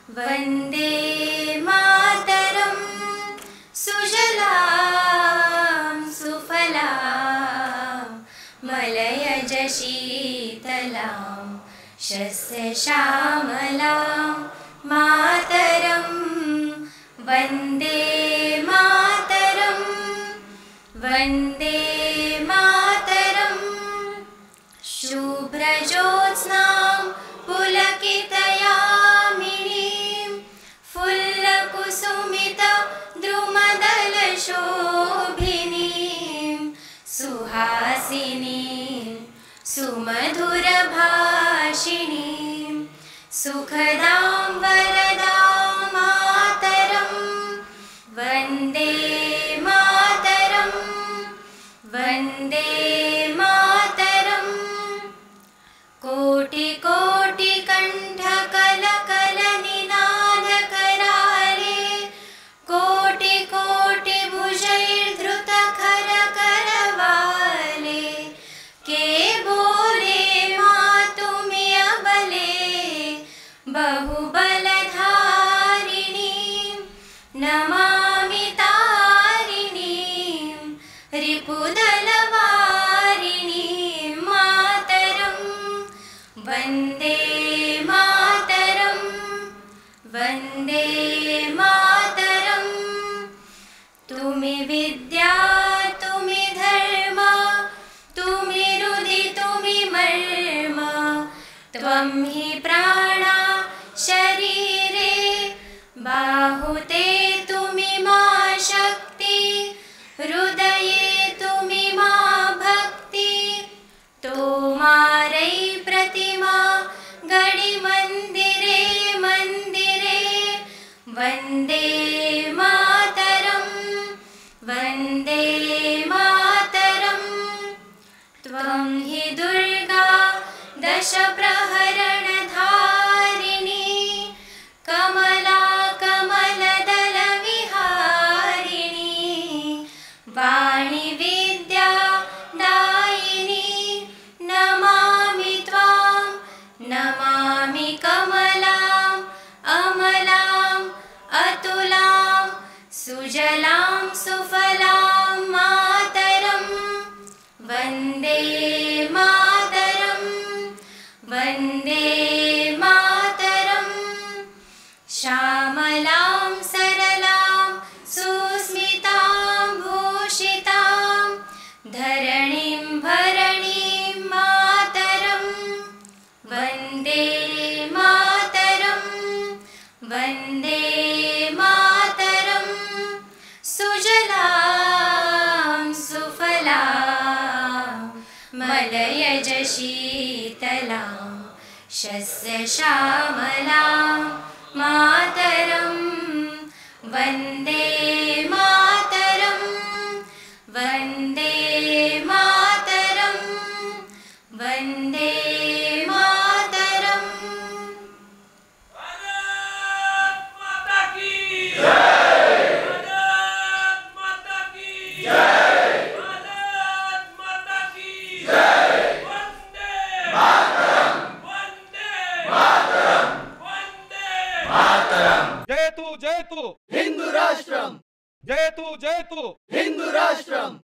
वन्दे मातरं सुजलां सुफलां मलयज शीतलां शस्यश्यामलां मातरं वन्दे मातरं वन्दे मातरं शुभ्रज्योत्स्नां पुलकितयामिनीं फुल्लकुसुमितद्रुमदलशोभिनीं सुहासिनीं सुमधुरभाषिणीं सुखदां वरदां मातरं वन्दे मातरं वन्दे मातरम् कोटिकोटिकण्ठकलकलनिनादकराले कोटिकोटिभुजैर्धृतखरकरवाले के बोले मातुमि अबले बहुबलधारिणीं नमामि तारिणीं रिपुदलवारिणीं मातरं वन्दे मातरं वन्दे मातरं तुमि विद्या तुमि धर्म तुमि रुदि तुमि मर्म त्वं हि प्राणा शरीरे बाहुते तुमि मा शक्ति हृदये तुमि मा भक्ति तोमारै प्रतिमा गणि मंदिरे मंदिरे वन्दे मातरं वन्दे मातरं त्वं हि दुर्गा दश प्रहरणधारिणी कमला कमलदल विहारिणी वाणी विद्या दायिनी नमामि त्वां नमामि कमलाम् अमलाम् अतुलां सुजलां सुफलां मातरं वन्दे मातरं वन्दे मातरं श्यामलां सरलां सुस्मितां भूषितां धरणीं भरणीं मातरं वन्दे मातरं वन्दे मातरं सुजलां सुफलां मलयज शीतलां शस्यश्यामलां मातरं वन्दे मातरं वन्दे मातरं वन्दे मातरम्। भारत माता की जय। भारत माता की जय। भारत माता की जय। वंदे मातरम वंदे मातरम वंदे मातरम। जयतु हिंदू राष्ट्रम जयतु हिंदू राष्ट्रम।